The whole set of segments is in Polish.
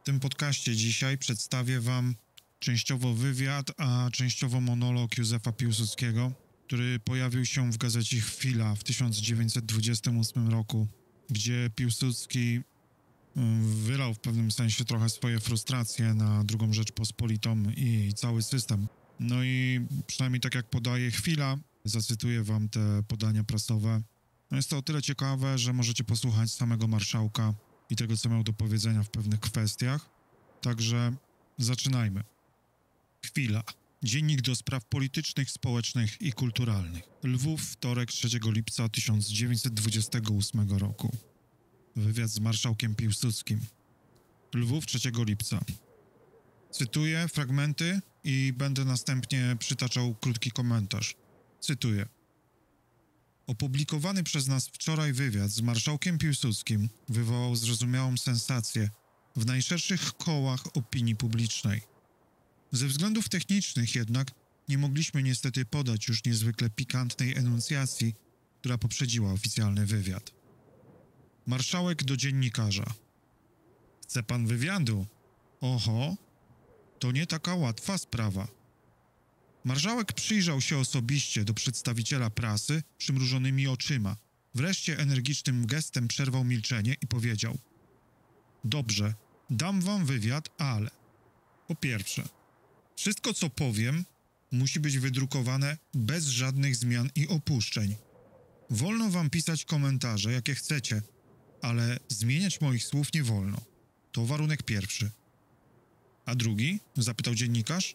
tym podcaście dzisiaj przedstawię Wam częściowo wywiad, a częściowo monolog Józefa Piłsudskiego, który pojawił się w gazecie Chwila w 1928 roku, gdzie Piłsudski wylał w pewnym sensie trochę swoje frustracje na II Rzeczpospolitą i cały system. No i przynajmniej tak jak podaje Chwila, zacytuję Wam te podania prasowe. No jest to o tyle ciekawe, że możecie posłuchać samego marszałka i tego, co miał do powiedzenia w pewnych kwestiach. Także zaczynajmy. Chwila. Dziennik do spraw politycznych, społecznych i kulturalnych. Lwów, wtorek, 3 lipca 1928 roku. Wywiad z marszałkiem Piłsudskim. Lwów, 3 lipca. Cytuję fragmenty i będę następnie przytaczał krótki komentarz. Cytuję. Opublikowany przez nas wczoraj wywiad z marszałkiem Piłsudskim wywołał zrozumiałą sensację w najszerszych kołach opinii publicznej. Ze względów technicznych jednak nie mogliśmy niestety podać już niezwykle pikantnej enuncjacji, która poprzedziła oficjalny wywiad. Marszałek do dziennikarza. Chce pan wywiadu? Oho, to nie taka łatwa sprawa. Marszałek przyjrzał się osobiście do przedstawiciela prasy przymrużonymi oczyma. Wreszcie energicznym gestem przerwał milczenie i powiedział: Dobrze, dam wam wywiad, ale po pierwsze, wszystko co powiem musi być wydrukowane bez żadnych zmian i opuszczeń. Wolno wam pisać komentarze, jakie chcecie, ale zmieniać moich słów nie wolno. To warunek pierwszy. A drugi? Zapytał dziennikarz.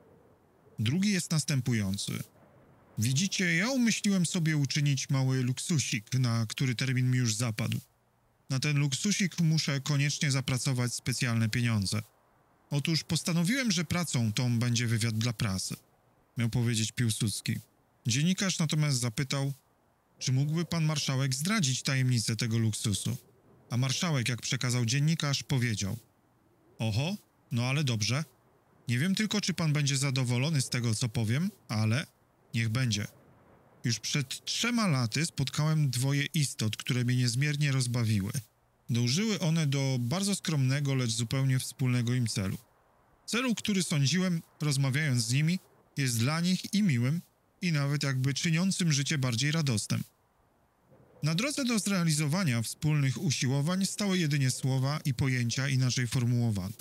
Drugi jest następujący. Widzicie, ja umyśliłem sobie uczynić mały luksusik, na który termin mi już zapadł. Na ten luksusik muszę koniecznie zapracować specjalne pieniądze. Otóż postanowiłem, że pracą tą będzie wywiad dla prasy. Miał powiedzieć Piłsudski. Dziennikarz natomiast zapytał, czy mógłby pan marszałek zdradzić tajemnicę tego luksusu? A marszałek, jak przekazał dziennikarz, powiedział: Oho, no ale dobrze. Nie wiem tylko, czy pan będzie zadowolony z tego, co powiem, ale niech będzie. Już przed 3 laty spotkałem 2 istot, które mnie niezmiernie rozbawiły. Dążyły one do bardzo skromnego, lecz zupełnie wspólnego im celu. Celu, który sądziłem, rozmawiając z nimi, jest dla nich i miłym, i nawet jakby czyniącym życie bardziej radosnym. Na drodze do zrealizowania wspólnych usiłowań stały jedynie słowa i pojęcia inaczej formułowane.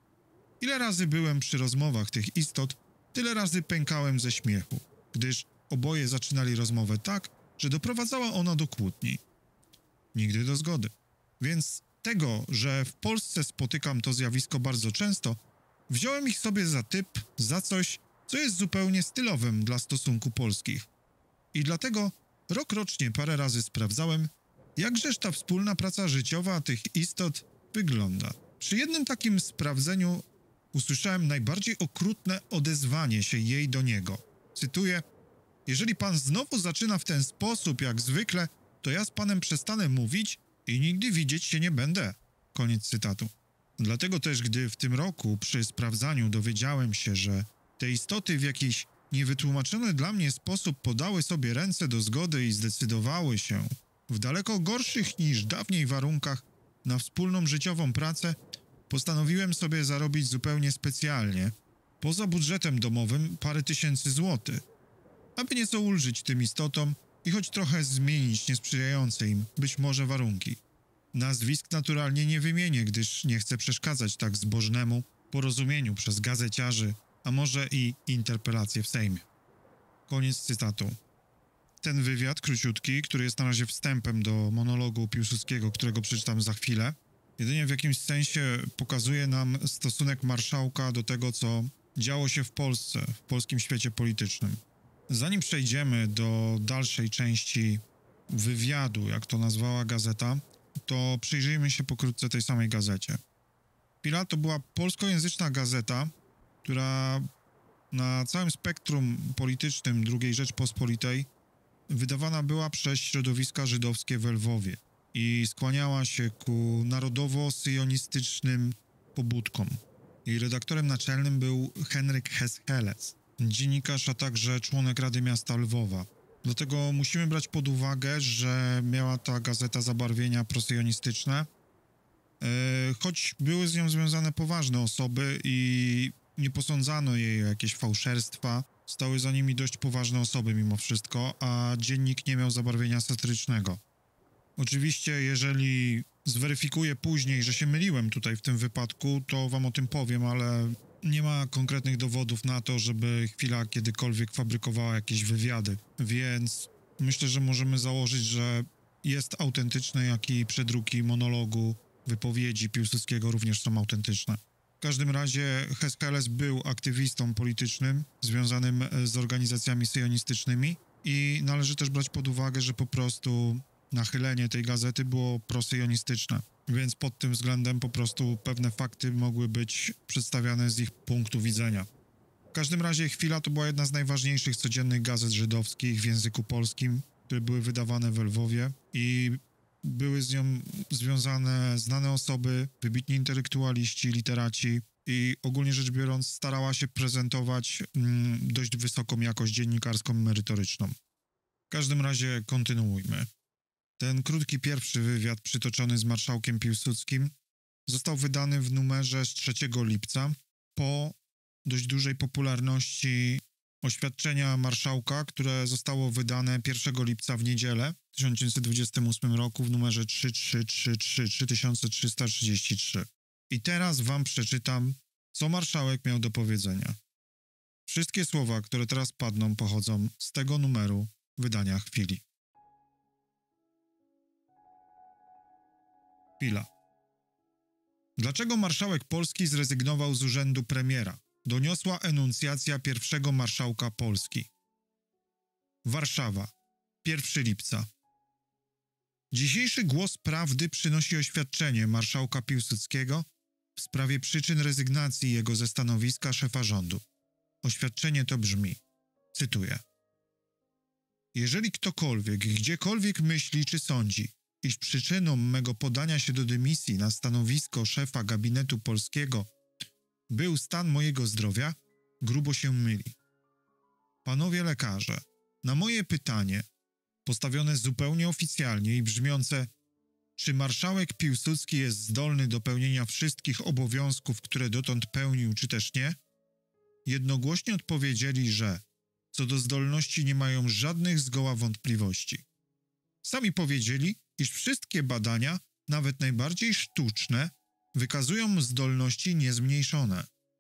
Ile razy byłem przy rozmowach tych istot, tyle razy pękałem ze śmiechu, gdyż oboje zaczynali rozmowę tak, że doprowadzała ona do kłótni. Nigdy do zgody. Więc tego, że w Polsce spotykam to zjawisko bardzo często, wziąłem ich sobie za typ, za coś, co jest zupełnie stylowym dla stosunków polskich. I dlatego rokrocznie parę razy sprawdzałem, jakżeż ta wspólna praca życiowa tych istot wygląda. Przy jednym takim sprawdzeniu usłyszałem najbardziej okrutne odezwanie się jej do niego. Cytuję: Jeżeli pan znowu zaczyna w ten sposób jak zwykle, to ja z panem przestanę mówić i nigdy widzieć się nie będę. Koniec cytatu. Dlatego też, gdy w tym roku przy sprawdzaniu dowiedziałem się, że te istoty w jakiś niewytłumaczony dla mnie sposób podały sobie ręce do zgody i zdecydowały się w daleko gorszych niż dawniej warunkach na wspólną życiową pracę, postanowiłem sobie zarobić zupełnie specjalnie, poza budżetem domowym, parę tysięcy złotych, aby nieco ulżyć tym istotom i choć trochę zmienić niesprzyjające im być może warunki. Nazwisk naturalnie nie wymienię, gdyż nie chcę przeszkadzać tak zbożnemu porozumieniu przez gazeciarzy, a może i interpelację w Sejmie. Koniec cytatu. Ten wywiad, króciutki, który jest na razie wstępem do monologu Piłsudskiego, którego przeczytam za chwilę, jedynie w jakimś sensie pokazuje nam stosunek marszałka do tego, co działo się w Polsce, w polskim świecie politycznym. Zanim przejdziemy do dalszej części wywiadu, jak to nazwała gazeta, to przyjrzyjmy się pokrótce tej samej gazecie. Chwila to była polskojęzyczna gazeta, która na całym spektrum politycznym II Rzeczpospolitej wydawana była przez środowiska żydowskie we Lwowie i skłaniała się ku narodowo-syjonistycznym pobudkom. Jej redaktorem naczelnym był Henryk Hess-Helec, dziennikarz, a także członek Rady Miasta Lwowa. Dlatego musimy brać pod uwagę, że miała ta gazeta zabarwienia prosyjonistyczne Choć były z nią związane poważne osoby i nie posądzano jej o jakieś fałszerstwa, stały za nimi dość poważne osoby mimo wszystko, a dziennik nie miał zabarwienia satyrycznego. Oczywiście, jeżeli zweryfikuję później, że się myliłem tutaj w tym wypadku, to wam o tym powiem, ale nie ma konkretnych dowodów na to, żeby Chwila kiedykolwiek fabrykowała jakieś wywiady, więc myślę, że możemy założyć, że jest autentyczne, jak i przedruki monologu, wypowiedzi Piłsudskiego również są autentyczne. W każdym razie Heskeles był aktywistą politycznym związanym z organizacjami syjonistycznymi i należy też brać pod uwagę, że po prostu nachylenie tej gazety było prosyjonistyczne, więc pod tym względem po prostu pewne fakty mogły być przedstawiane z ich punktu widzenia. W każdym razie Chwila to była jedna z najważniejszych codziennych gazet żydowskich w języku polskim, które były wydawane w Lwowie i były z nią związane znane osoby, wybitni intelektualiści, literaci i ogólnie rzecz biorąc starała się prezentować dość wysoką jakość dziennikarską i merytoryczną. W każdym razie kontynuujmy. Ten krótki pierwszy wywiad przytoczony z marszałkiem Piłsudskim został wydany w numerze z 3 lipca po dość dużej popularności oświadczenia marszałka, które zostało wydane 1 lipca w niedzielę w 1928 roku w numerze 3333. I teraz wam przeczytam, co marszałek miał do powiedzenia. Wszystkie słowa, które teraz padną, pochodzą z tego numeru wydania Chwili. Chwila. Dlaczego marszałek Polski zrezygnował z urzędu premiera? Doniosła enuncjacja pierwszego marszałka Polski. Warszawa, 1 lipca. Dzisiejszy głos prawdy przynosi oświadczenie marszałka Piłsudskiego w sprawie przyczyn rezygnacji jego ze stanowiska szefa rządu. Oświadczenie to brzmi, cytuję: jeżeli ktokolwiek, gdziekolwiek myśli czy sądzi, iż przyczyną mego podania się do dymisji na stanowisko szefa gabinetu polskiego był stan mojego zdrowia, grubo się myli. Panowie lekarze, na moje pytanie, postawione zupełnie oficjalnie i brzmiące, czy marszałek Piłsudski jest zdolny do pełnienia wszystkich obowiązków, które dotąd pełnił, czy też nie, jednogłośnie odpowiedzieli, że co do zdolności nie mają żadnych zgoła wątpliwości. Sami powiedzieli, iż wszystkie badania, nawet najbardziej sztuczne, wykazują zdolności niezmniejszone.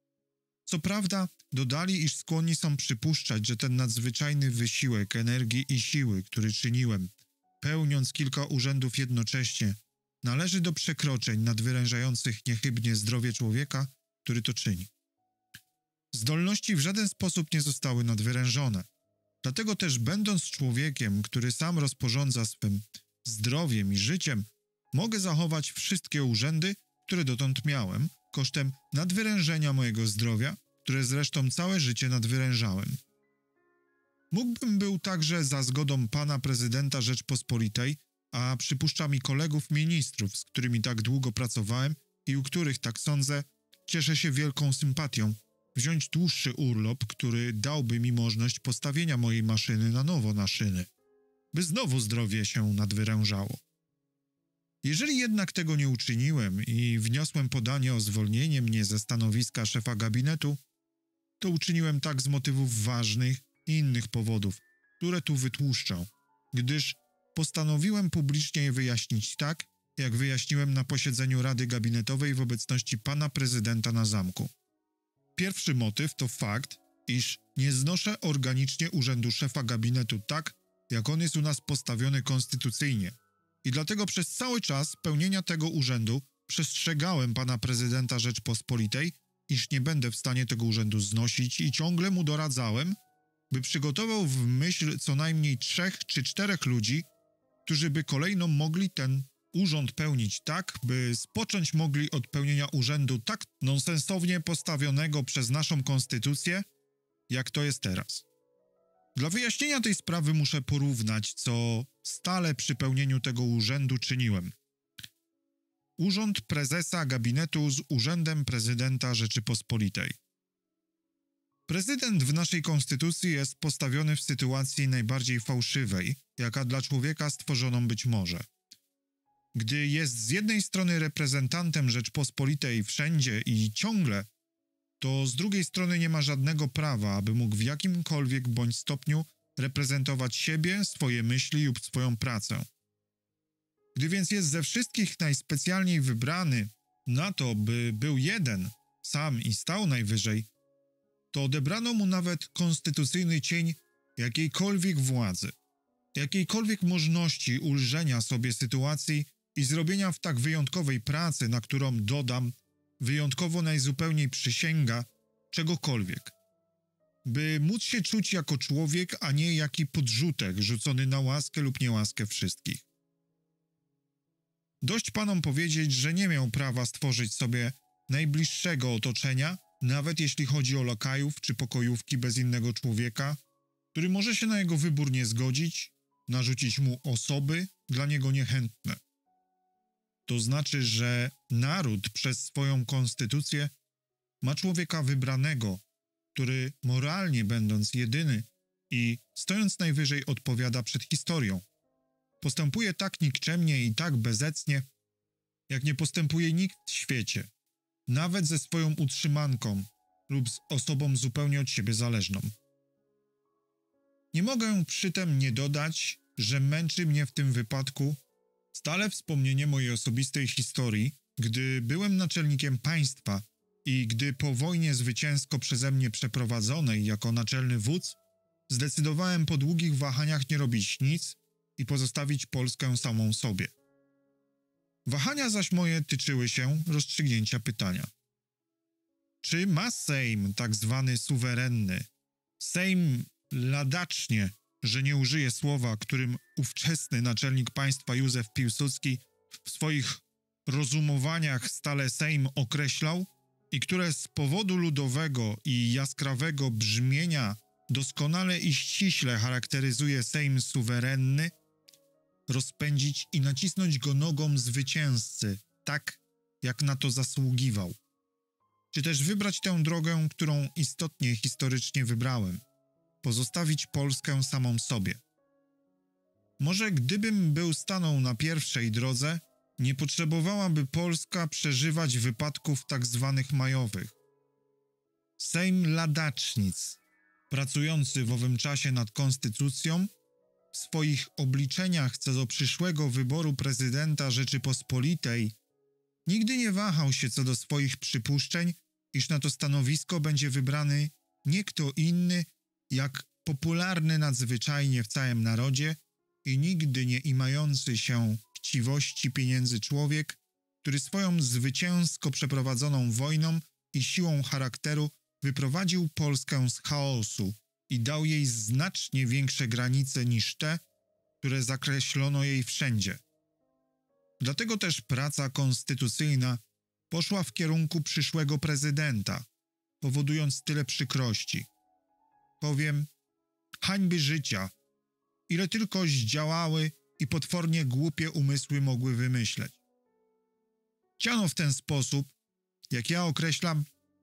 Co prawda, dodali, iż skłonni są przypuszczać, że ten nadzwyczajny wysiłek energii i siły, który czyniłem, pełniąc kilka urzędów jednocześnie, należy do przekroczeń nadwyrężających niechybnie zdrowie człowieka, który to czyni. Zdolności w żaden sposób nie zostały nadwyrężone. Dlatego też, będąc człowiekiem, który sam rozporządza swym zdrowiem i życiem, mogę zachować wszystkie urzędy, które dotąd miałem, kosztem nadwyrężenia mojego zdrowia, które zresztą całe życie nadwyrężałem. Mógłbym był także za zgodą pana prezydenta Rzeczpospolitej, a przypuszczam i kolegów ministrów, z którymi tak długo pracowałem i u których, tak sądzę, cieszę się wielką sympatią, wziąć dłuższy urlop, który dałby mi możliwość postawienia mojej maszyny na nowo na szyny, by znowu zdrowie się nadwyrężało. Jeżeli jednak tego nie uczyniłem i wniosłem podanie o zwolnienie mnie ze stanowiska szefa gabinetu, to uczyniłem tak z motywów ważnych i innych powodów, które tu wytłuszczę, gdyż postanowiłem publicznie je wyjaśnić tak, jak wyjaśniłem na posiedzeniu Rady Gabinetowej w obecności pana prezydenta na zamku. Pierwszy motyw to fakt, iż nie znoszę organicznie urzędu szefa gabinetu tak, jak on jest u nas postawiony konstytucyjnie. I dlatego przez cały czas pełnienia tego urzędu przestrzegałem pana prezydenta Rzeczpospolitej, iż nie będę w stanie tego urzędu znosić i ciągle mu doradzałem, by przygotował w myśl co najmniej 3 czy 4 ludzi, którzy by kolejno mogli ten urząd pełnić tak, by spocząć mogli od pełnienia urzędu tak nonsensownie postawionego przez naszą konstytucję, jak to jest teraz. Dla wyjaśnienia tej sprawy muszę porównać, co stale przy pełnieniu tego urzędu czyniłem. Urząd prezesa gabinetu z urzędem prezydenta Rzeczypospolitej. Prezydent w naszej konstytucji jest postawiony w sytuacji najbardziej fałszywej, jaka dla człowieka stworzoną być może. Gdy jest z jednej strony reprezentantem Rzeczpospolitej wszędzie i ciągle, to z drugiej strony nie ma żadnego prawa, aby mógł w jakimkolwiek bądź stopniu reprezentować siebie, swoje myśli lub swoją pracę. Gdy więc jest ze wszystkich najspecjalniej wybrany na to, by był jeden, sam i stał najwyżej, to odebrano mu nawet konstytucyjny cień jakiejkolwiek władzy, jakiejkolwiek możliwości ulżenia sobie sytuacji i zrobienia w tak wyjątkowej pracy, na którą dodam, wyjątkowo najzupełniej przysięga, czegokolwiek. By móc się czuć jako człowiek, a nie jaki podrzutek rzucony na łaskę lub niełaskę wszystkich. Dość panom powiedzieć, że nie miał prawa stworzyć sobie najbliższego otoczenia, nawet jeśli chodzi o lakajów czy pokojówki bez innego człowieka, który może się na jego wybór nie zgodzić, narzucić mu osoby dla niego niechętne. To znaczy, że naród przez swoją konstytucję ma człowieka wybranego, który moralnie będąc jedyny i stojąc najwyżej odpowiada przed historią. Postępuje tak nikczemnie i tak bezecnie, jak nie postępuje nikt w świecie, nawet ze swoją utrzymanką lub z osobą zupełnie od siebie zależną. Nie mogę przytem nie dodać, że męczy mnie w tym wypadku stale wspomnienie mojej osobistej historii, gdy byłem naczelnikiem państwa i gdy po wojnie zwycięsko przeze mnie przeprowadzonej jako naczelny wódz zdecydowałem po długich wahaniach nie robić nic i pozostawić Polskę samą sobie. Wahania zaś moje tyczyły się rozstrzygnięcia pytania. Czy ma Sejm tak zwany suwerenny, Sejm ladacznie, że nie użyję słowa, którym ówczesny naczelnik państwa Józef Piłsudski w swoich rozumowaniach stale Sejm określał i które z powodu ludowego i jaskrawego brzmienia doskonale i ściśle charakteryzuje Sejm suwerenny, rozpędzić i nacisnąć go nogą zwycięzcy, tak jak na to zasługiwał. Czy też wybrać tę drogę, którą istotnie historycznie wybrałem, pozostawić Polskę samą sobie. Może gdybym był stanął na pierwszej drodze, nie potrzebowałaby Polska przeżywać wypadków tak zwanych majowych. Sejm ladacznic, pracujący w owym czasie nad konstytucją, w swoich obliczeniach co do przyszłego wyboru prezydenta Rzeczypospolitej nigdy nie wahał się co do swoich przypuszczeń, iż na to stanowisko będzie wybrany nie kto inny, jak popularny nadzwyczajnie w całym narodzie i nigdy nie imający się chciwości pieniędzy człowiek, który swoją zwycięsko przeprowadzoną wojną i siłą charakteru wyprowadził Polskę z chaosu i dał jej znacznie większe granice niż te, które zakreślono jej wszędzie. Dlatego też praca konstytucyjna poszła w kierunku przyszłego prezydenta, powodując tyle przykrości. Powiem, hańby życia, ile tylko zdziałały i potwornie głupie umysły mogły wymyśleć. Chciano w ten sposób, jak ja określam,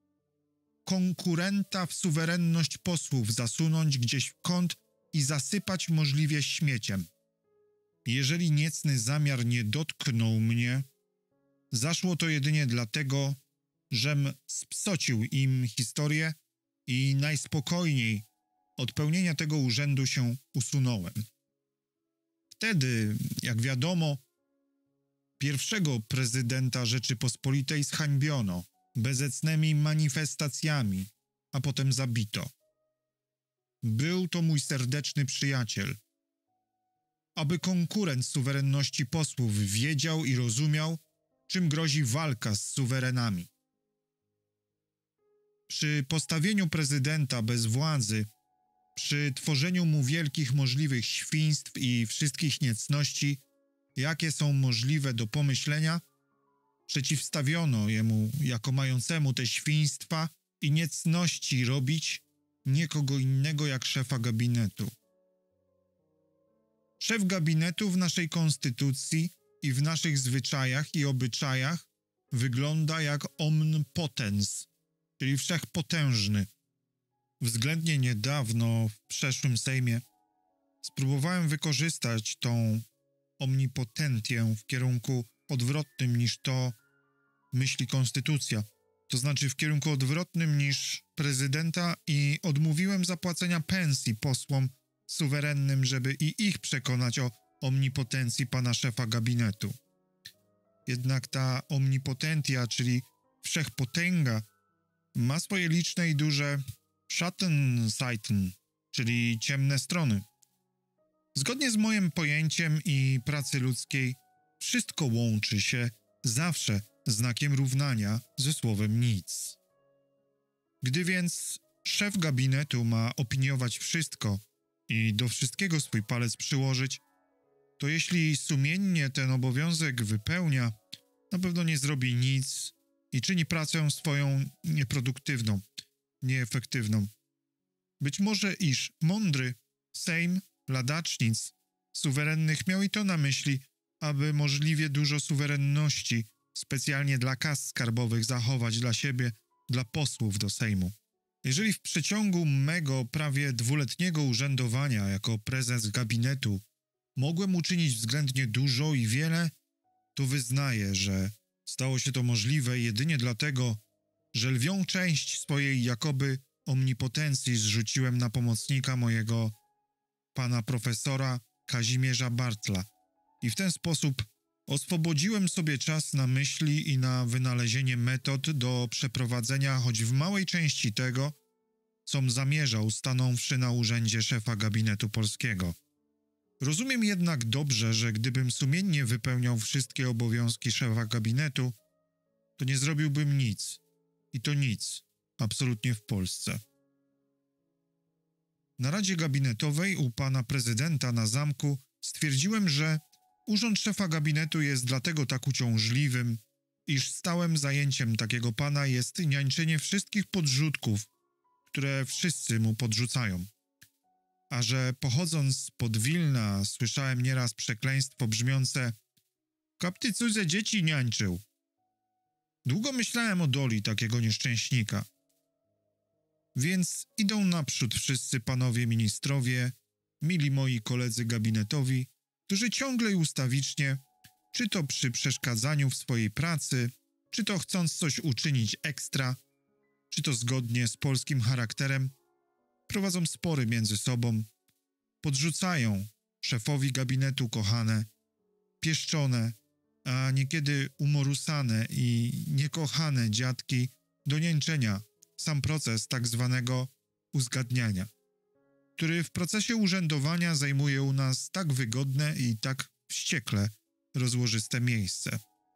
konkurenta w suwerenność posłów zasunąć gdzieś w kąt i zasypać możliwie śmieciem. Jeżeli niecny zamiar nie dotknął mnie, zaszło to jedynie dlatego, żem spsocił im historię i najspokojniej od pełnienia tego urzędu się usunąłem. Wtedy, jak wiadomo, pierwszego prezydenta Rzeczypospolitej zhańbiono bezecnymi manifestacjami, a potem zabito. Był to mój serdeczny przyjaciel. Aby konkurent suwerenności posłów wiedział i rozumiał, czym grozi walka z suwerenami. Przy postawieniu prezydenta bez władzy, przy tworzeniu mu wielkich możliwych świństw i wszystkich niecności, jakie są możliwe do pomyślenia, przeciwstawiono jemu jako mającemu te świństwa i niecności robić nie kogo innego jak szefa gabinetu. Szef gabinetu w naszej konstytucji i w naszych zwyczajach i obyczajach wygląda jak omnipotens, czyli wszechpotężny. Względnie niedawno w przeszłym Sejmie spróbowałem wykorzystać tą omnipotentię w kierunku odwrotnym niż to myśli konstytucja, to znaczy w kierunku odwrotnym niż prezydenta i odmówiłem zapłacenia pensji posłom suwerennym, żeby i ich przekonać o omnipotencji pana szefa gabinetu. Jednak ta omnipotentia, czyli wszechpotęga, ma swoje liczne i duże Schattenseiten, czyli ciemne strony. Zgodnie z moim pojęciem i pracy ludzkiej, wszystko łączy się zawsze znakiem równania ze słowem nic. Gdy więc szef gabinetu ma opiniować wszystko i do wszystkiego swój palec przyłożyć, to jeśli sumiennie ten obowiązek wypełnia, na pewno nie zrobi nic i czyni pracę swoją nieproduktywną, nieefektywną. Być może iż mądry Sejm ladacznic suwerennych miał i to na myśli, aby możliwie dużo suwerenności specjalnie dla kas skarbowych zachować dla siebie, dla posłów do Sejmu. Jeżeli w przeciągu mego prawie dwuletniego urzędowania jako prezes gabinetu mogłem uczynić względnie dużo i wiele, to wyznaję, że stało się to możliwe jedynie dlatego, że lwią część swojej jakoby omnipotencji zrzuciłem na pomocnika mojego pana profesora Kazimierza Bartla i w ten sposób oswobodziłem sobie czas na myśli i na wynalezienie metod do przeprowadzenia choć w małej części tego, com zamierzał, stanąwszy na urzędzie szefa gabinetu polskiego. Rozumiem jednak dobrze, że gdybym sumiennie wypełniał wszystkie obowiązki szefa gabinetu, to nie zrobiłbym nic. I to nic, absolutnie w Polsce. Na Radzie Gabinetowej u pana prezydenta na zamku stwierdziłem, że urząd szefa gabinetu jest dlatego tak uciążliwym, iż stałym zajęciem takiego pana jest niańczenie wszystkich podrzutków, które wszyscy mu podrzucają. A że pochodząc spod Wilna słyszałem nieraz przekleństwo brzmiące „Kab ty cudze dzieci niańczył”. Długo myślałem o doli takiego nieszczęśnika. Więc idą naprzód wszyscy panowie ministrowie, mili moi koledzy gabinetowi, którzy ciągle i ustawicznie, czy to przy przeszkadzaniu w swojej pracy, czy to chcąc coś uczynić ekstra, czy to zgodnie z polskim charakterem, prowadzą spory między sobą, podrzucają szefowi gabinetu kochane, pieszczone, a niekiedy umorusane i niekochane dziadki do niańczenia, sam proces tak zwanego uzgadniania, który w procesie urzędowania zajmuje u nas tak wygodne i tak wściekle rozłożyste miejsce.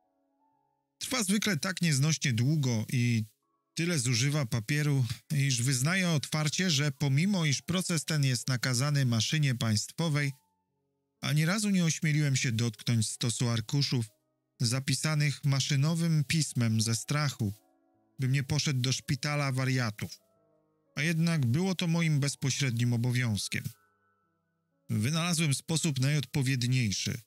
Trwa zwykle tak nieznośnie długo i tyle zużywa papieru, iż wyznaję otwarcie, że pomimo iż proces ten jest nakazany maszynie państwowej, ani razu nie ośmieliłem się dotknąć stosu arkuszów zapisanych maszynowym pismem ze strachu, bym nie poszedł do szpitala wariatów. A jednak było to moim bezpośrednim obowiązkiem. Wynalazłem sposób najodpowiedniejszy.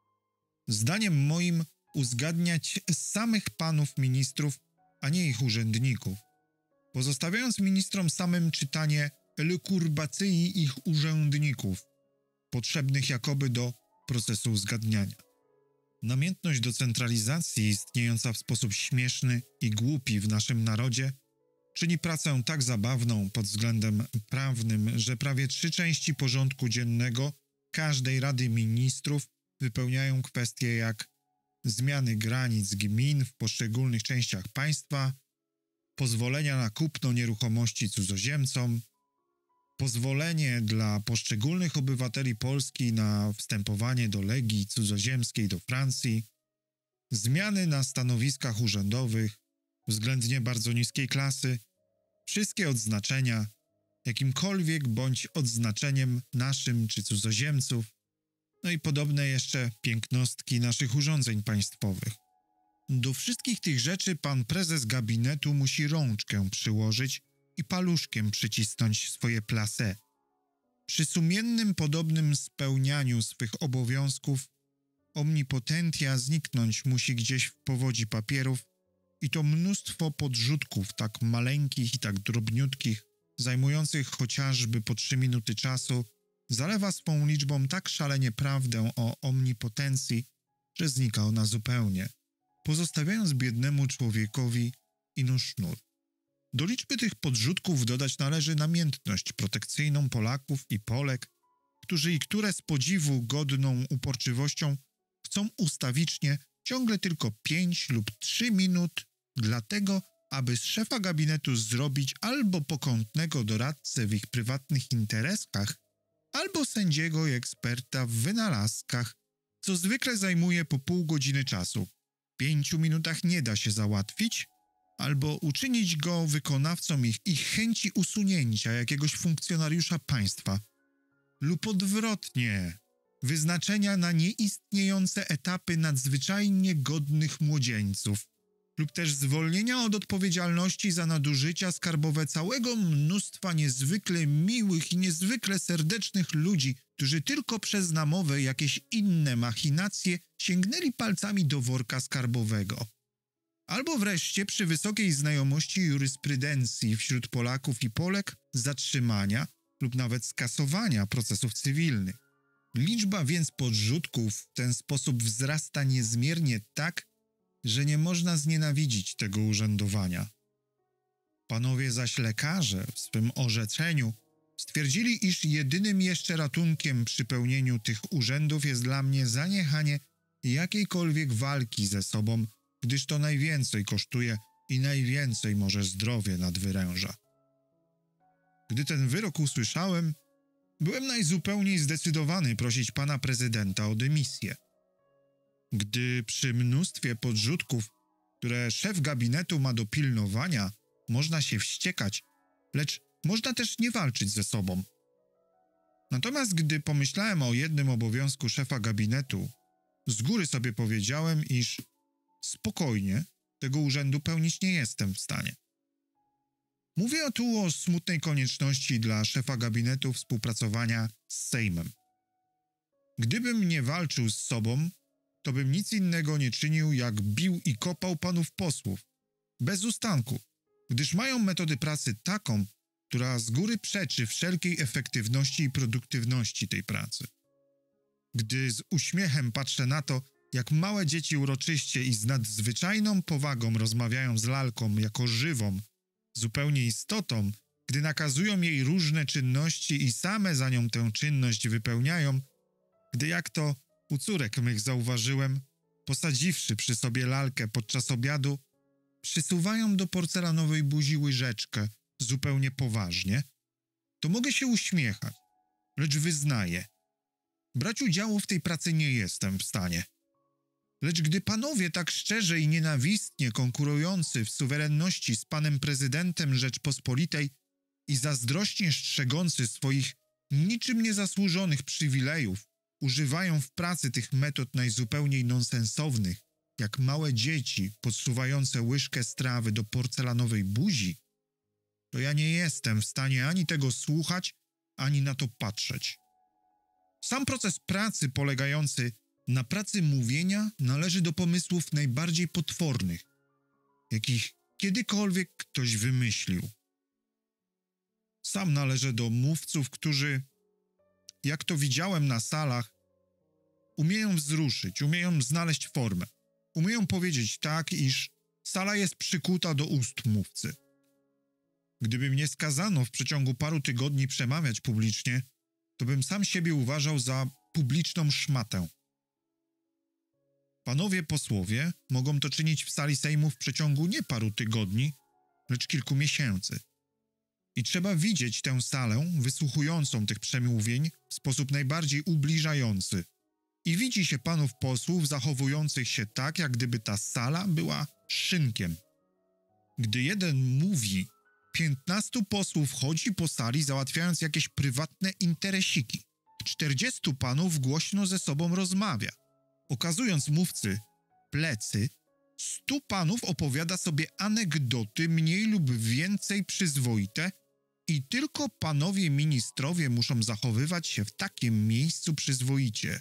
Zdaniem moim uzgadniać samych panów ministrów, a nie ich urzędników, pozostawiając ministrom samym czytanie elukurbacyi ich urzędników, potrzebnych jakoby do procesu uzgadniania. Namiętność do centralizacji istniejąca w sposób śmieszny i głupi w naszym narodzie czyni pracę tak zabawną pod względem prawnym, że prawie 3 części porządku dziennego każdej Rady Ministrów wypełniają kwestie jak zmiany granic gmin w poszczególnych częściach państwa, pozwolenia na kupno nieruchomości cudzoziemcom, pozwolenie dla poszczególnych obywateli Polski na wstępowanie do legii cudzoziemskiej do Francji, zmiany na stanowiskach urzędowych względnie bardzo niskiej klasy, wszystkie odznaczenia, jakimkolwiek bądź odznaczeniem naszym czy cudzoziemców, no i podobne jeszcze pięknostki naszych urządzeń państwowych. Do wszystkich tych rzeczy pan prezes gabinetu musi rączkę przyłożyć i paluszkiem przycisnąć swoje placé. Przy sumiennym podobnym spełnianiu swych obowiązków omnipotentia zniknąć musi gdzieś w powodzi papierów i to mnóstwo podrzutków tak maleńkich i tak drobniutkich, zajmujących chociażby po 3 minuty czasu, zalewa swą liczbą tak szalenie prawdę o omnipotencji, że znika ona zupełnie, pozostawiając biednemu człowiekowi ino sznur. Do liczby tych podrzutków dodać należy namiętność protekcyjną Polaków i Polek, którzy i które z podziwu godną uporczywością chcą ustawicznie ciągle tylko 5 lub 3 minut dlatego, aby z szefa gabinetu zrobić albo pokątnego doradcę w ich prywatnych interesach, albo sędziego i eksperta w wynalazkach, co zwykle zajmuje po pół godziny czasu. W 5 minutach nie da się załatwić, albo uczynić go wykonawcą ich chęci usunięcia jakiegoś funkcjonariusza państwa, lub odwrotnie, wyznaczenia na nieistniejące etapy nadzwyczajnie godnych młodzieńców, lub też zwolnienia od odpowiedzialności za nadużycia skarbowe całego mnóstwa niezwykle miłych i niezwykle serdecznych ludzi, którzy tylko przez namowę jakieś inne machinacje sięgnęli palcami do worka skarbowego. Albo wreszcie przy wysokiej znajomości jurysprudencji wśród Polaków i Polek zatrzymania lub nawet skasowania procesów cywilnych. Liczba więc podrzutków w ten sposób wzrasta niezmiernie tak, że nie można znienawidzić tego urzędowania. Panowie zaś lekarze w swym orzeczeniu stwierdzili, iż jedynym jeszcze ratunkiem przy pełnieniu tych urzędów jest dla mnie zaniechanie jakiejkolwiek walki ze sobą, gdyż to najwięcej kosztuje i najwięcej może zdrowie nadwyręża. Gdy ten wyrok usłyszałem, byłem najzupełniej zdecydowany prosić pana prezydenta o dymisję. Gdy przy mnóstwie podrzutków, które szef gabinetu ma do pilnowania, można się wściekać, lecz można też nie walczyć ze sobą. Natomiast gdy pomyślałem o jednym obowiązku szefa gabinetu, z góry sobie powiedziałem, iż spokojnie tego urzędu pełnić nie jestem w stanie. Mówię tu o smutnej konieczności dla szefa gabinetu współpracowania z Sejmem. Gdybym nie walczył z sobą, to bym nic innego nie czynił, jak bił i kopał panów posłów, bez ustanku, gdyż mają metody pracy taką, która z góry przeczy wszelkiej efektywności i produktywności tej pracy. Gdy z uśmiechem patrzę na to, jak małe dzieci uroczyście i z nadzwyczajną powagą rozmawiają z lalką jako żywą, zupełnie istotą, gdy nakazują jej różne czynności i same za nią tę czynność wypełniają, gdy jak to u córek mych zauważyłem, posadziwszy przy sobie lalkę podczas obiadu, przysuwają do porcelanowej buzi łyżeczkę zupełnie poważnie, to mogę się uśmiechać, lecz wyznaję, brać udziału w tej pracy nie jestem w stanie. Lecz gdy panowie tak szczerze i nienawistnie konkurujący w suwerenności z panem prezydentem Rzeczpospolitej i zazdrośnie strzegący swoich niczym niezasłużonych przywilejów używają w pracy tych metod najzupełniej nonsensownych, jak małe dzieci podsuwające łyżkę strawy do porcelanowej buzi, to ja nie jestem w stanie ani tego słuchać, ani na to patrzeć. Sam proces pracy polegający na pracy mówienia należy do pomysłów najbardziej potwornych, jakich kiedykolwiek ktoś wymyślił. Sam należę do mówców, którzy, jak to widziałem na salach, umieją wzruszyć, umieją znaleźć formę, umieją powiedzieć tak, iż sala jest przykuta do ust mówcy. Gdyby mnie skazano w przeciągu paru tygodni przemawiać publicznie, to bym sam siebie uważał za publiczną szmatę. Panowie posłowie mogą to czynić w sali Sejmu w przeciągu nie paru tygodni, lecz kilku miesięcy. I trzeba widzieć tę salę wysłuchującą tych przemówień w sposób najbardziej ubliżający. I widzi się panów posłów zachowujących się tak, jak gdyby ta sala była szynkiem. Gdy jeden mówi, 15 posłów chodzi po sali załatwiając jakieś prywatne interesiki. 40 panów głośno ze sobą rozmawia. Okazując mówcy plecy, 100 panów opowiada sobie anegdoty mniej lub więcej przyzwoite i tylko panowie ministrowie muszą zachowywać się w takim miejscu przyzwoicie.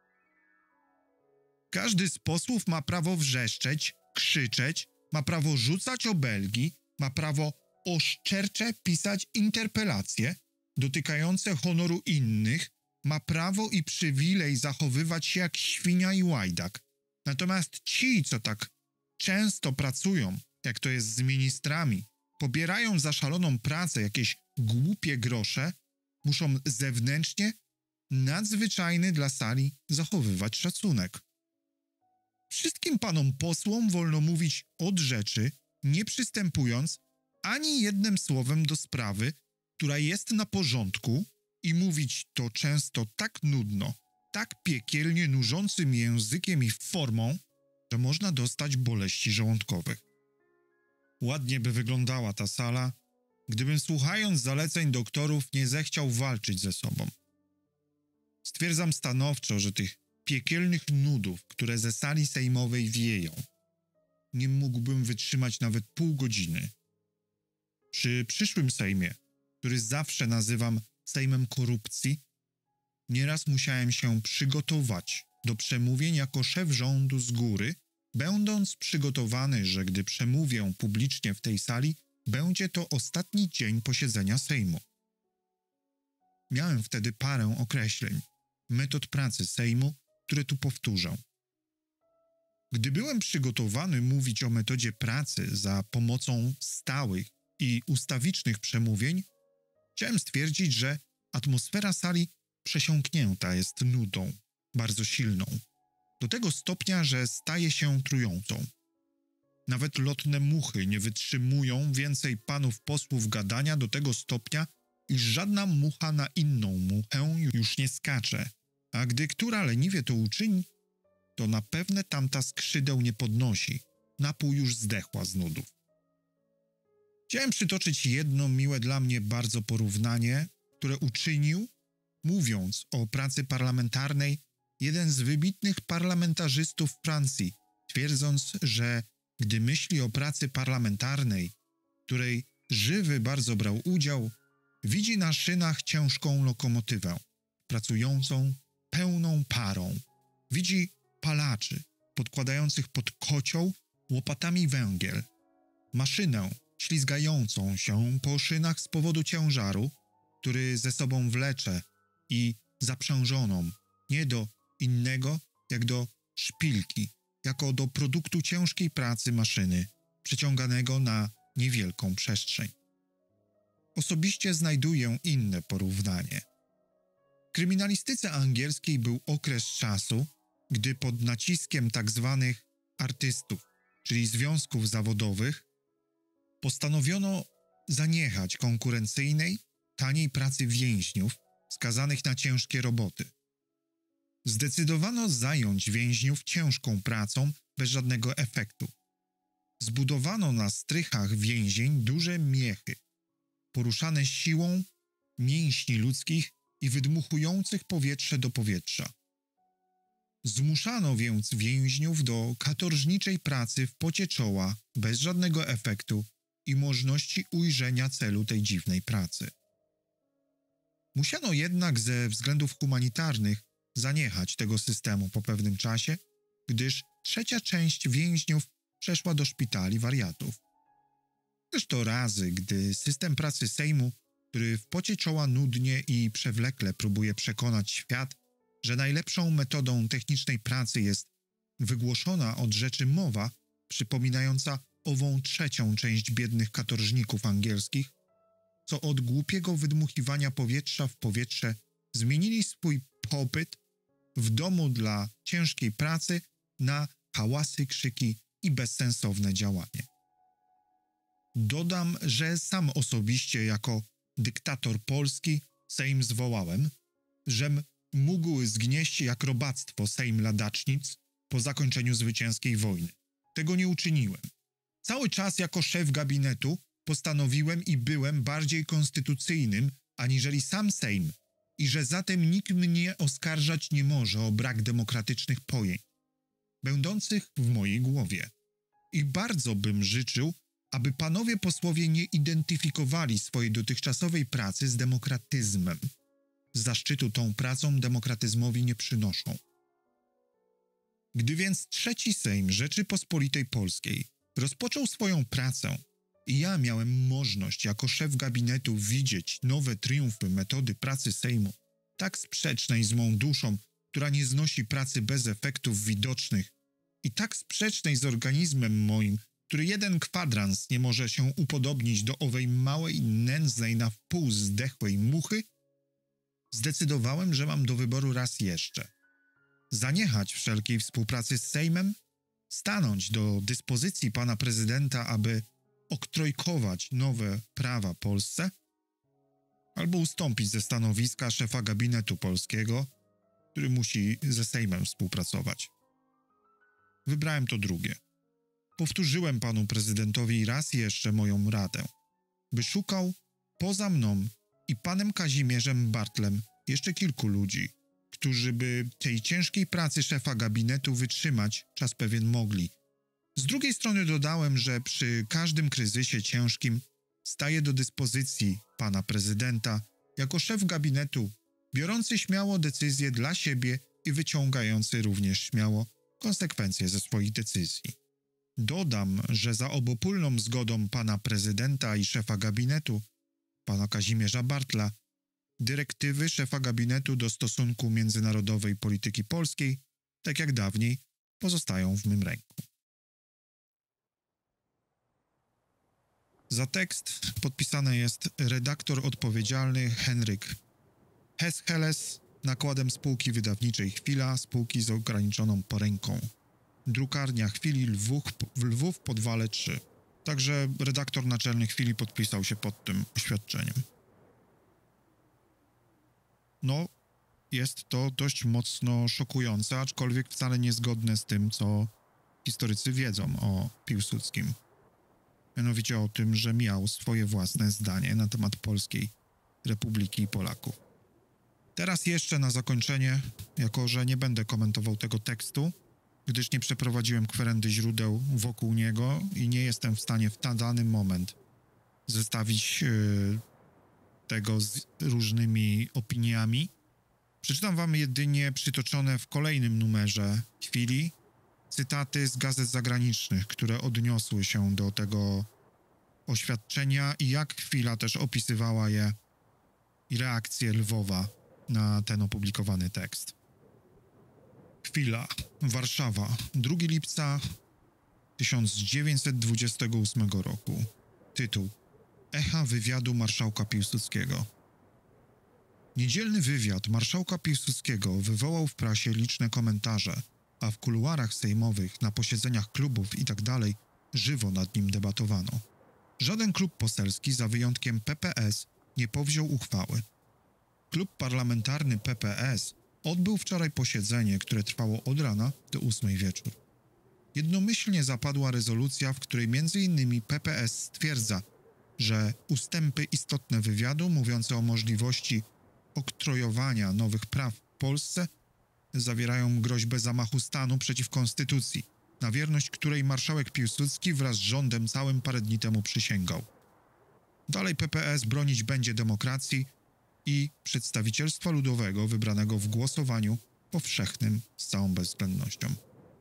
Każdy z posłów ma prawo wrzeszczeć, krzyczeć, ma prawo rzucać obelgi, ma prawo oszczercze pisać interpelacje dotykające honoru innych, ma prawo i przywilej zachowywać się jak świnia i łajdak. Natomiast ci, co tak często pracują, jak to jest z ministrami, pobierają za szaloną pracę jakieś głupie grosze, muszą zewnętrznie, nadzwyczajny dla sali, zachowywać szacunek. Wszystkim panom posłom wolno mówić od rzeczy, nie przystępując ani jednym słowem do sprawy, która jest na porządku, i mówić to często tak nudno, tak piekielnie nużącym językiem i formą, że można dostać boleści żołądkowych. Ładnie by wyglądała ta sala, gdybym słuchając zaleceń doktorów nie zechciał walczyć ze sobą. Stwierdzam stanowczo, że tych piekielnych nudów, które ze sali sejmowej wieją, nie mógłbym wytrzymać nawet pół godziny. Przy przyszłym Sejmie, który zawsze nazywam Sejmem korupcji, nieraz musiałem się przygotować do przemówień jako szef rządu z góry, będąc przygotowany, że gdy przemówię publicznie w tej sali, będzie to ostatni dzień posiedzenia Sejmu. Miałem wtedy parę określeń, metod pracy Sejmu, które tu powtórzę. Gdy byłem przygotowany mówić o metodzie pracy za pomocą stałych i ustawicznych przemówień, chciałem stwierdzić, że atmosfera sali przesiąknięta jest nudą, bardzo silną, do tego stopnia, że staje się trującą. Nawet lotne muchy nie wytrzymują więcej panów posłów gadania do tego stopnia, iż żadna mucha na inną muchę już nie skacze, a gdy która leniwie to uczyni, to na pewne tamta skrzydeł nie podnosi, na pół już zdechła z nudów. Chciałem przytoczyć jedno miłe dla mnie bardzo porównanie, które uczynił, mówiąc o pracy parlamentarnej, jeden z wybitnych parlamentarzystów Francji, twierdząc, że gdy myśli o pracy parlamentarnej, której żywy bardzo brał udział, widzi na szynach ciężką lokomotywę, pracującą pełną parą. Widzi palaczy podkładających pod kocioł łopatami węgiel, maszynę ślizgającą się po szynach z powodu ciężaru, który ze sobą wlecze, i zaprzężoną nie do innego, jak do szpilki, jako do produktu ciężkiej pracy maszyny, przeciąganego na niewielką przestrzeń. Osobiście znajduję inne porównanie. W kryminalistyce angielskiej był okres czasu, gdy pod naciskiem tzw. artystów, czyli związków zawodowych, postanowiono zaniechać konkurencyjnej, taniej pracy więźniów skazanych na ciężkie roboty. Zdecydowano zająć więźniów ciężką pracą bez żadnego efektu. Zbudowano na strychach więzień duże miechy, poruszane siłą mięśni ludzkich i wydmuchujących powietrze do powietrza. Zmuszano więc więźniów do katorżniczej pracy w pocie czoła bez żadnego efektu i możliwości ujrzenia celu tej dziwnej pracy. Musiano jednak ze względów humanitarnych zaniechać tego systemu po pewnym czasie, gdyż trzecia część więźniów przeszła do szpitali wariatów. Zresztą razy, gdy system pracy Sejmu, który w pocie czoła nudnie i przewlekle próbuje przekonać świat, że najlepszą metodą technicznej pracy jest wygłoszona od rzeczy mowa, przypominająca ową trzecią część biednych katorżników angielskich, co od głupiego wydmuchiwania powietrza w powietrze zmienili swój pobyt w domu dla ciężkiej pracy na hałasy, krzyki i bezsensowne działanie. Dodam, że sam osobiście jako dyktator polski Sejm zwołałem, żem mógł zgnieść jak robactwo Sejm ladacznic po zakończeniu zwycięskiej wojny. Tego nie uczyniłem. Cały czas jako szef gabinetu postanowiłem i byłem bardziej konstytucyjnym aniżeli sam Sejm i że zatem nikt mnie oskarżać nie może o brak demokratycznych pojęć, będących w mojej głowie. I bardzo bym życzył, aby panowie posłowie nie identyfikowali swojej dotychczasowej pracy z demokratyzmem. Zaszczytu tą pracą demokratyzmowi nie przynoszą. Gdy więc trzeci Sejm Rzeczypospolitej Polskiej rozpoczął swoją pracę i ja miałem możliwość jako szef gabinetu widzieć nowe triumfy metody pracy Sejmu, tak sprzecznej z mą duszą, która nie znosi pracy bez efektów widocznych, i tak sprzecznej z organizmem moim, który jeden kwadrans nie może się upodobnić do owej małej, nędznej, na wpół zdechłej muchy, zdecydowałem, że mam do wyboru raz jeszcze. Zaniechać wszelkiej współpracy z Sejmem, stanąć do dyspozycji pana prezydenta, aby oktrojkować nowe prawa Polsce, albo ustąpić ze stanowiska szefa gabinetu polskiego, który musi ze Sejmem współpracować. Wybrałem to drugie. Powtórzyłem panu prezydentowi raz jeszcze moją radę, by szukał poza mną i panem Kazimierzem Bartlem jeszcze kilku ludzi, którzy by tej ciężkiej pracy szefa gabinetu wytrzymać czas pewien mogli. Z drugiej strony dodałem, że przy każdym kryzysie ciężkim staję do dyspozycji pana prezydenta jako szef gabinetu, biorący śmiało decyzje dla siebie i wyciągający również śmiało konsekwencje ze swoich decyzji. Dodam, że za obopólną zgodą pana prezydenta i szefa gabinetu, pana Kazimierza Bartla, dyrektywy szefa gabinetu do stosunku międzynarodowej polityki polskiej, tak jak dawniej, pozostają w mym ręku. Za tekst podpisany jest redaktor odpowiedzialny Henryk Hescheles, nakładem spółki wydawniczej Chwila, spółki z ograniczoną poręką. Drukarnia Chwili Lwów Podwale 3. Także redaktor naczelny Chwili podpisał się pod tym oświadczeniem. No, jest to dość mocno szokujące, aczkolwiek wcale niezgodne z tym, co historycy wiedzą o Piłsudskim. Mianowicie o tym, że miał swoje własne zdanie na temat Polskiej Republiki i Polaków. Teraz jeszcze na zakończenie, jako że nie będę komentował tego tekstu, gdyż nie przeprowadziłem kwerendy źródeł wokół niego i nie jestem w stanie w dany moment zestawić tego z różnymi opiniami. Przeczytam wam jedynie przytoczone w kolejnym numerze Chwili cytaty z gazet zagranicznych, które odniosły się do tego oświadczenia i jak Chwila też opisywała je i reakcję Lwowa na ten opublikowany tekst. Chwila, Warszawa, 2 lipca 1928 roku. Tytuł: Echa wywiadu marszałka Piłsudskiego. Niedzielny wywiad marszałka Piłsudskiego wywołał w prasie liczne komentarze, a w kuluarach sejmowych, na posiedzeniach klubów itd. Żywo nad nim debatowano. Żaden klub poselski, za wyjątkiem PPS, nie powziął uchwały. Klub parlamentarny PPS odbył wczoraj posiedzenie, które trwało od rana do 8 wieczór. Jednomyślnie zapadła rezolucja, w której m.in. PPS stwierdza, że ustępy istotne wywiadu mówiące o możliwości oktrojowania nowych praw w Polsce zawierają groźbę zamachu stanu przeciw konstytucji, na wierność której marszałek Piłsudski wraz z rządem całym parę dni temu przysięgał. Dalej PPS bronić będzie demokracji i przedstawicielstwa ludowego wybranego w głosowaniu powszechnym z całą bezwzględnością.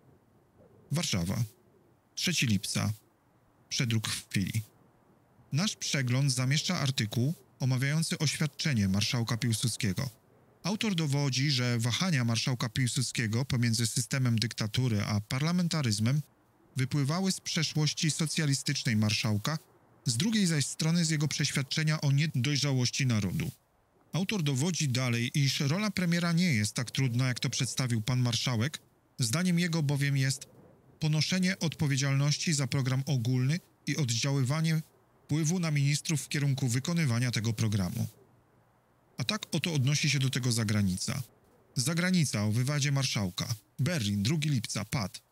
Warszawa, 3 lipca, przedruk Chwili. Nasz przegląd zamieszcza artykuł omawiający oświadczenie marszałka Piłsudskiego. Autor dowodzi, że wahania marszałka Piłsudskiego pomiędzy systemem dyktatury a parlamentaryzmem wypływały z przeszłości socjalistycznej marszałka, z drugiej zaś strony z jego przeświadczenia o niedojrzałości narodu. Autor dowodzi dalej, iż rola premiera nie jest tak trudna, jak to przedstawił pan marszałek, zdaniem jego bowiem jest ponoszenie odpowiedzialności za program ogólny i oddziaływanie wpływu na ministrów w kierunku wykonywania tego programu. A tak oto odnosi się do tego zagranica. Zagranica o wywiadzie marszałka. Berlin, 2 lipca, pad.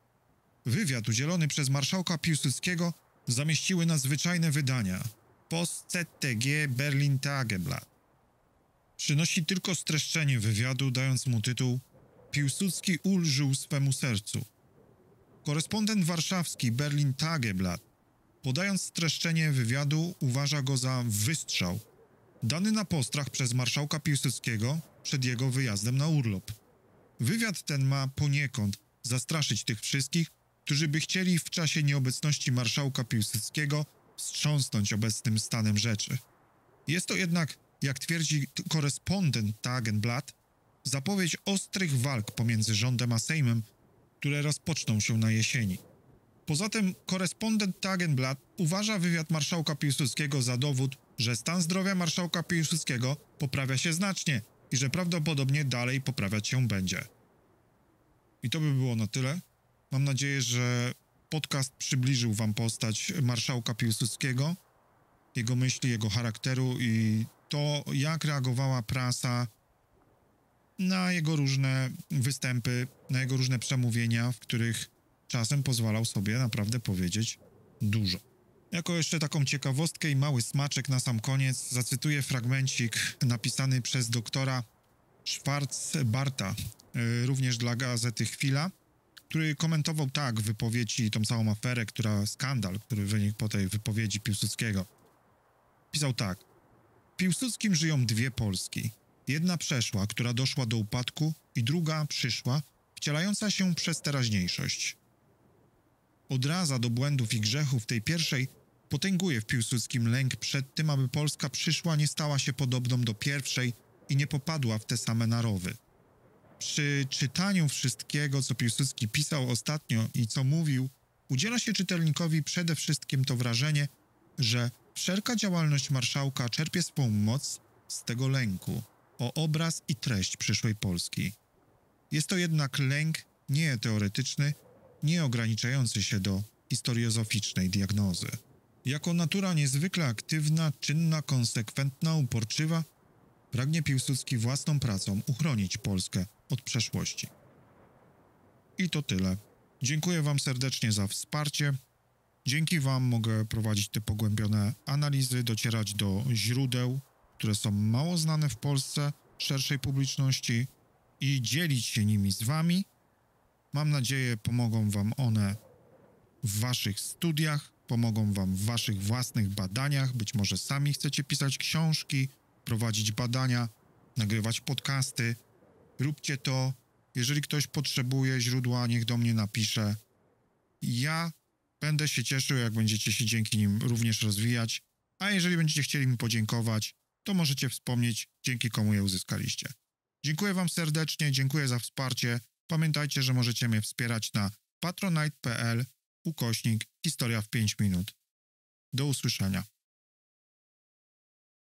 Wywiad udzielony przez marszałka Piłsudskiego zamieściły nadzwyczajne wydania. Post ZTG Berlin Tageblatt. Przynosi tylko streszczenie wywiadu, dając mu tytuł Piłsudski ulżył swemu sercu. Korespondent warszawski Berlin Tageblatt, podając streszczenie wywiadu, uważa go za wystrzał, dany na postrach przez marszałka Piłsudskiego przed jego wyjazdem na urlop. Wywiad ten ma poniekąd zastraszyć tych wszystkich, którzy by chcieli w czasie nieobecności marszałka Piłsudskiego wstrząsnąć obecnym stanem rzeczy. Jest to jednak jak twierdzi korespondent Tageblatt, zapowiedź ostrych walk pomiędzy rządem a Sejmem, które rozpoczną się na jesieni. Poza tym korespondent Tageblatt uważa wywiad marszałka Piłsudskiego za dowód, że stan zdrowia marszałka Piłsudskiego poprawia się znacznie i że prawdopodobnie dalej poprawiać się będzie. I to by było na tyle. Mam nadzieję, że podcast przybliżył wam postać marszałka Piłsudskiego, jego myśli, jego charakteru i to, jak reagowała prasa na jego różne występy, na jego różne przemówienia, w których czasem pozwalał sobie naprawdę powiedzieć dużo. Jako jeszcze taką ciekawostkę i mały smaczek na sam koniec zacytuję fragmencik napisany przez doktora Schwarz-Barta, również dla gazety Chwila, który komentował tak wypowiedzi i tą całą aferę, skandal, który wynikł po tej wypowiedzi Piłsudskiego. Pisał tak: w Piłsudskim żyją dwie Polski. Jedna przeszła, która doszła do upadku, i druga przyszła, wcielająca się przez teraźniejszość. Odraza do błędów i grzechów tej pierwszej potęguje w Piłsudskim lęk przed tym, aby Polska przyszła nie stała się podobną do pierwszej i nie popadła w te same narowy. Przy czytaniu wszystkiego, co Piłsudski pisał ostatnio i co mówił, udziela się czytelnikowi przede wszystkim to wrażenie, że wszelka działalność marszałka czerpie swą moc z tego lęku o obraz i treść przyszłej Polski. Jest to jednak lęk nie teoretyczny, nie ograniczający się do historiozoficznej diagnozy. Jako natura niezwykle aktywna, czynna, konsekwentna, uporczywa, pragnie Piłsudski własną pracą uchronić Polskę od przeszłości. I to tyle. Dziękuję wam serdecznie za wsparcie. Dzięki wam mogę prowadzić te pogłębione analizy, docierać do źródeł, które są mało znane w Polsce szerszej publiczności i dzielić się nimi z wami. Mam nadzieję, pomogą wam one w waszych studiach, pomogą wam w waszych własnych badaniach. Być może sami chcecie pisać książki, prowadzić badania, nagrywać podcasty. Róbcie to. Jeżeli ktoś potrzebuje źródła, niech do mnie napisze. Ja będę się cieszył, jak będziecie się dzięki nim również rozwijać. A jeżeli będziecie chcieli mi podziękować, to możecie wspomnieć, dzięki komu je uzyskaliście. Dziękuję wam serdecznie, dziękuję za wsparcie. Pamiętajcie, że możecie mnie wspierać na patronite.pl/Historia w 5 minut. Do usłyszenia.